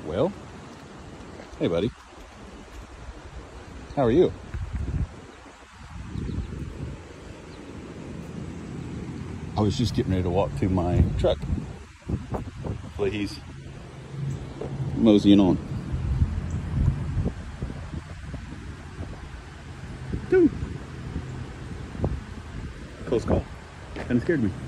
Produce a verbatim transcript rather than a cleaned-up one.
Well, hey buddy. How are you? I was just getting ready to walk to my truck. Hopefully he's moseying on. Dude. Close call. Kind of scared me.